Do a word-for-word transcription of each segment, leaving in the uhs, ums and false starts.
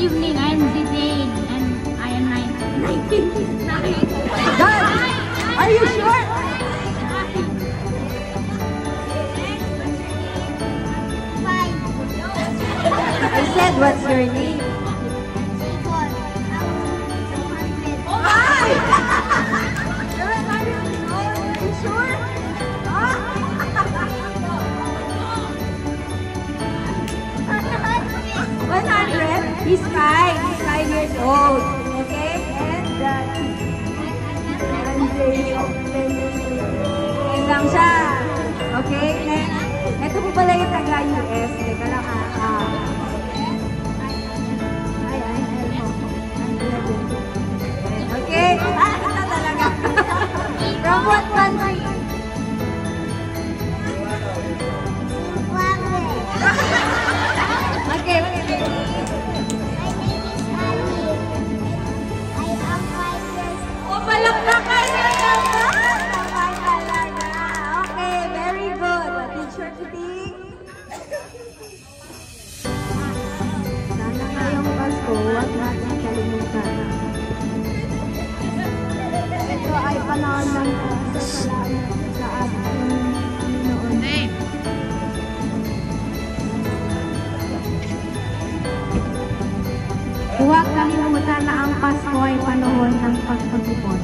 evening. I'm Zidane and I am nineteen. God! Are you sure? I said, what's your name? one hundred? He's five. He's five years old. Okay? And that. Andre. Okay lang siya. Okay? Next. Ito po pala yung taga-U S. Teka lang ha. Ah. Ay, ay, ay. Okay? Ah, ito talaga. From what country? Okay, okay. Oh, palakpakan niya naman! Naman talaga. Okay, very good. A teacher today. Sana ngayong Pasko, huwag natin kalimutan. Ito ay panahon ng pasasalamat sa ating Panginoon. Huwag kalimutan na ang Pasko ay panahon ng pagpag-ipon.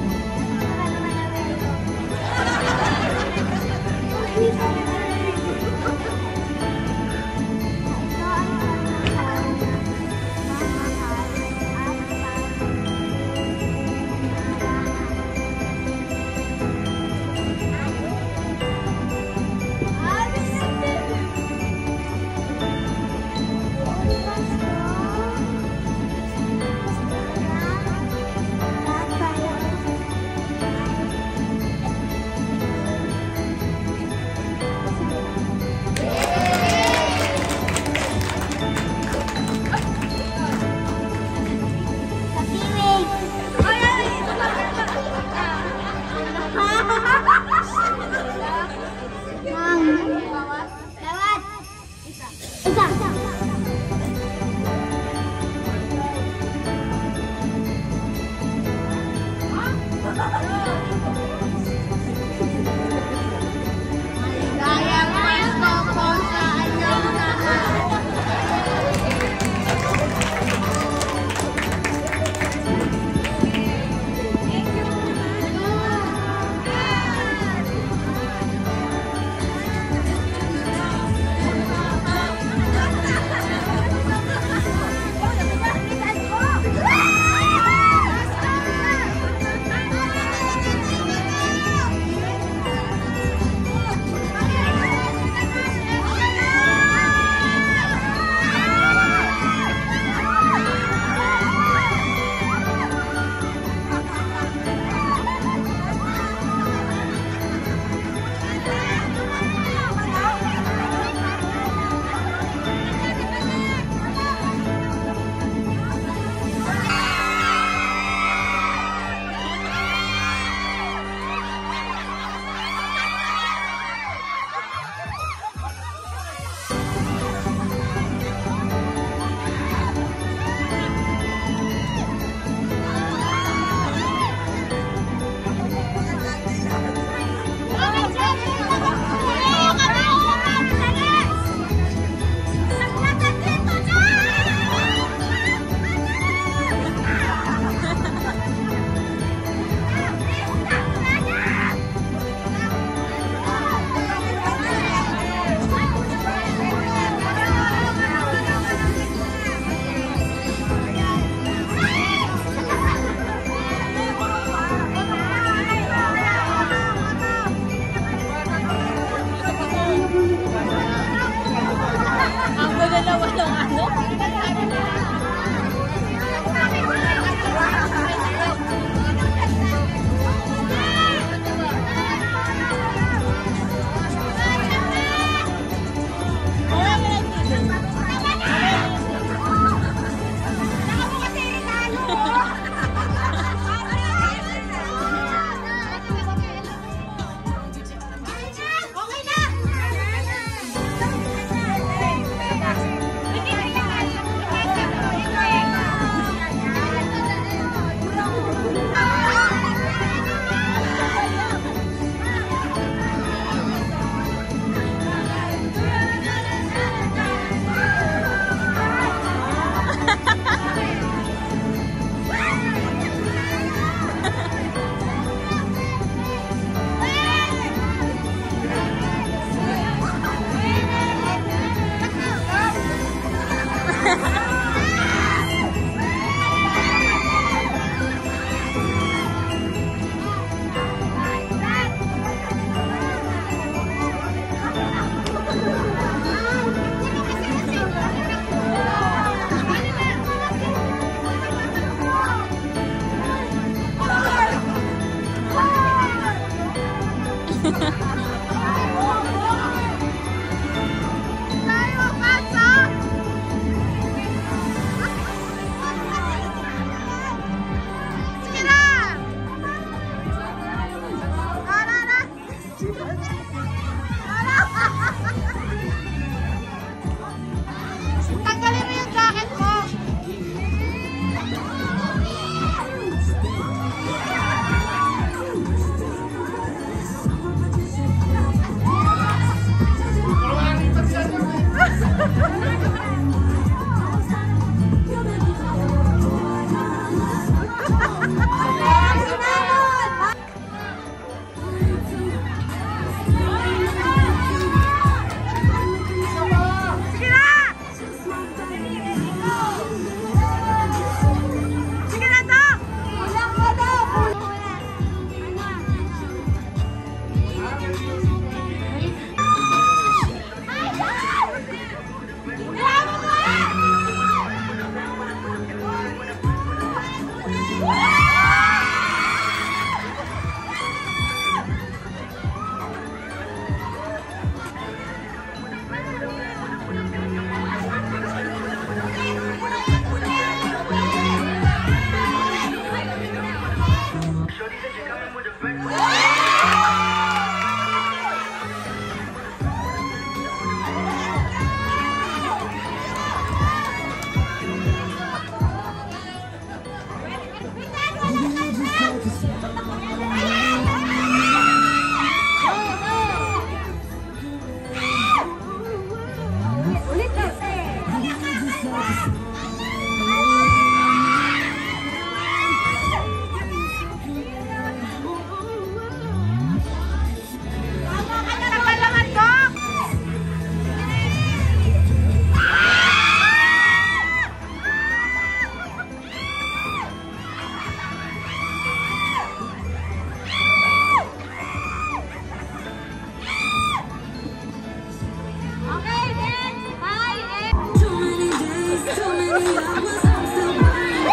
Okay, next. Hi, and... Too many days, too many hours, I'm still burning.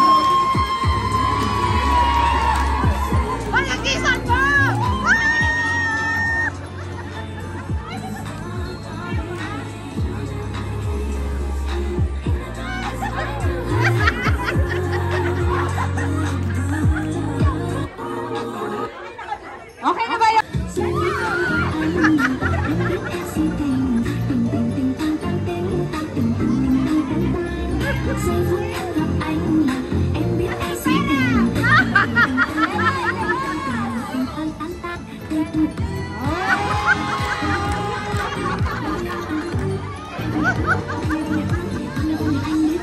Palagisan mo! Okay na ba yun? Hãy subscribe cho kênh Ghiền Mì Gõ để không bỏ lỡ